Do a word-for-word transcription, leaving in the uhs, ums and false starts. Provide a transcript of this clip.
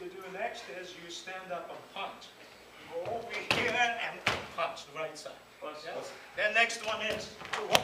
you do next is you stand up and punch. Go over here and punch the right side. Yes? Then next one is to